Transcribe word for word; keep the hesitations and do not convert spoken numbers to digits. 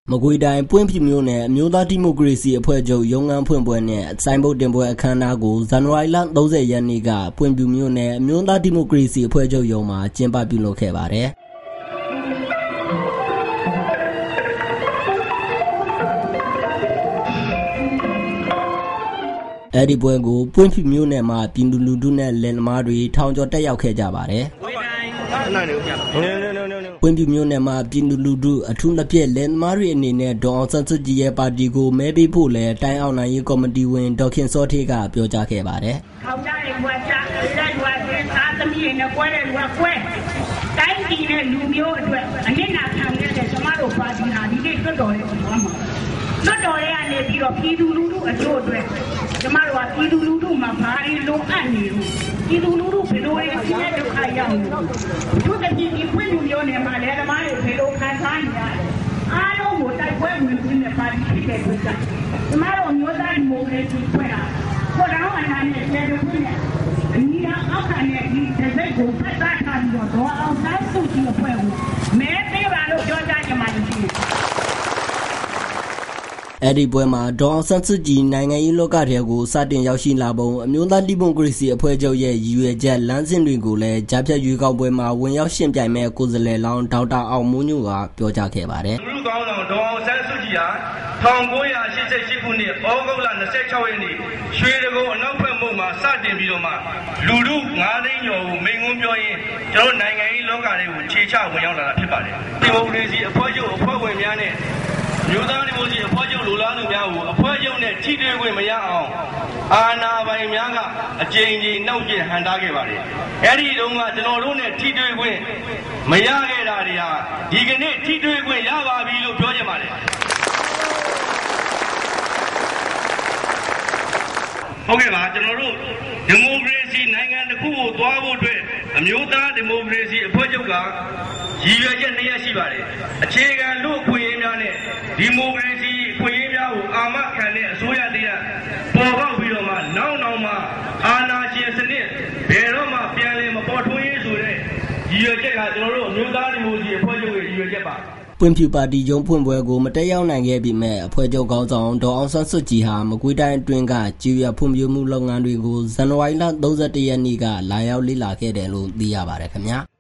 မကွေတိုင်းပွင့်ဖြူမျိုးနဲ့အမျိုးသားဒီမိုကရေစီအဖွဲ့ချုပ်ရုံးခန်းဖွင့်ပွဲနဲ့စိုင်းဘုတ်တင်ပွဲအခမ်းအနားကိုဇန်နဝါရီလ၃၀ရက်နေ့ကပွင့်ဖြူမျိုးနဲ့အမျိုးသားဒီမိုကရေစီအဖွဲ့ချုပ်ရုံးမှာကျင်းပပြုလုပ်ခဲ့ပါတယ်။အဲဒီပွဲကိုပွင့်ဖြူမျိုးနဲ့မှပြည်သူလူထုနဲ့လယ်သမားတွေထောင်ကျော်တက်ရောက်ခဲ့ကြပါတယ်။ပွင့်ဖြူမျိုးနဲ့မှပြည်သူလူထုအထူးသဖြင့်လယ်သမားတွေအနေနဲ့ဒေါ်အောင်ဆန်းစုကြည်ရဲ့ပါတီကိုမဲပေးဖို့လဲတိုင်းအောင်နိုင်ရေးကော်မတီဝင်ဒေါက်ခင်စောထေးကပြောကြားခဲ့ပါတယ်။ထောင်ကြတဲ့ဘွားချလက်ဘွားတွေသားသမီးတွေနဲ့ကွဲတဲ့ဘွားကွဲတိုင်းပြည်နဲ့လူမျိုးအတွက်အနစ်နာခံရတဲ့ကျမတို့ပါတီဟာဒီနေ့တွတ်တော်လေးကိုသွားမှာတွတ်တော်လေးကနေပြီးတော့ပြည်သူလူထုအကျိုးအတွက်ကျမတို့ကပြည်သူလူထုမှာဘာတွေလိုအပ်နေလို့ပြည်သူလူထုဘယ်လိုလဲဆင်းရဲဒုက္ခရောက်နေလို့သူတတိယပွင့်လူမျိုးနဲ့မှလည်းဓမ္မတွေဘယ်လိုခံစားနေရလဲအားလုံးကိုတိုက်ပွဲဝင်ပြီးနဲ့ပါတီဖြစ်တဲ့အတွက်ကျမတို့မျိုးသားဒီမိုကရေစီဖွဲ့တာကိုတော်အနာနဲ့ကျေတူနဲ့အညီအောက်ခံတဲ့ဒီတစ်စိတ်ကိုဖတ်သားထားပြီးတော့ဒေါ်အောင်ဆန်းစုကြည်အဖွဲ့ကိုမဲပေးပါလို့ပြောကြားကြမှာရှိတယ်အဲ့ဒီပွဲမှာဒေါ်အောင်ဆန်းစုကြည်နိုင်ငံရေးလောကထဲကိုစတင်ရောက်ရှိလာပုံအမျိုးသားဒီမိုကရေစီအဖွဲ့ချုပ်ရဲ့ရည်ရွယ်ချက်လမ်းစဉ်တွေကိုလည်းကြားဖြတ်ရွေးကောက်ပွဲမှာဝင်ရောက်ရှင်ပြိုင်မဲ့ကိုယ်စားလှယ်လောင်းဒေါက်တာအောင်မိုးညိုကပြောကြားခဲ့ပါတယ်လူကောင်းဆောင်ဒေါ်အောင်ဆန်းစုကြည်ဟာ၁၉၈၈ခုနှစ်ဩဂုတ်လ၂၆ရက်နေ့ရွှေတကုံအနောက်ဘက်မှုမှာစတင်ပြီးတော့မှလူလူ၅သိန်းကျော်ကိုမိန့်ခွန်းပြောရင်းကျွန်တော်နိုင်ငံရေးလောကတွေကိုခြေချဝင်ရောက်လာတာဖြစ်ပါတယ်ဒီမိုကရေစီအဖွဲ့ချုပ်အဖွဲ့ဝင်များနဲ့မျိုးသားဒီမိုကရေစီအဖွဲ့ချုပ်လူလားသူများကိုအဖွဲ့ချုပ်နဲ့ထိတွေ့ခွင့်မရအောင်အာဏာပိုင်များကအကြိမ်ကြိမ်နှောက်ကျဟန်တားခဲ့ပါတယ်အဲ့ဒီတုန်းကကျွန်တော်တို့နဲ့ထိတွေ့ခွင့်မရခဲ့တာတွေဟာဒီကနေ့ထိတွေ့ခွင့်ရပါပြီလို့ပြောချင်ပါတယ်ဟုတ်ကဲ့ပါကျွန်တော်တို့ဒီမိုကရေစီနိုင်ငံတစ်ခုကိုသွားဖို့အတွက်အမျိုးသားဒီမိုကရေစီအဖွဲ့ချုပ်ကရည်ရွယ်ချက်နှစ်ရပ်ရှိပါတယ်အခြေခံလူ့အခွင့်အရေးများနဲ့ဒီမိုကရေစီအခွင့်အရေးများကိုအာမခံတဲ့အစိုးရတရားပေါ်ပေါက်ပြီးတော့မှနောက်နောက်မှအာဏာရှင်စနစ်ဘယ်တော့မှပြန်လည်မပေါ်ထွန်းရေးဆိုတဲ့ရည်ရွယ်ချက်ကကျွန်တော်တို့အမျိုးသားဒီမိုကရေစီအဖွဲ့ချုပ်ရဲ့ရည်ရွယ်ချက်ပါပွင့်ဖြူပါတီရုံးဖွင့်ပွဲကိုမတက်ရောက်နိုင်ခဲ့ပေမဲ့အဖွဲ့ချုပ်ခေါင်းဆောင်ဒေါ်အောင်ဆန်းစုကြည်ဟာမကွေးတိုင်းအတွင်းကကျေးရွာဖွံ့ဖြိုးမှုလုပ်ငန်းတွေကိုဇန်နဝါရီလ၃၁ရက်နေ့ကလာရောက်လေ့လာခဲ့တယ်လို့သိရပါတယ်ခင်ဗျာ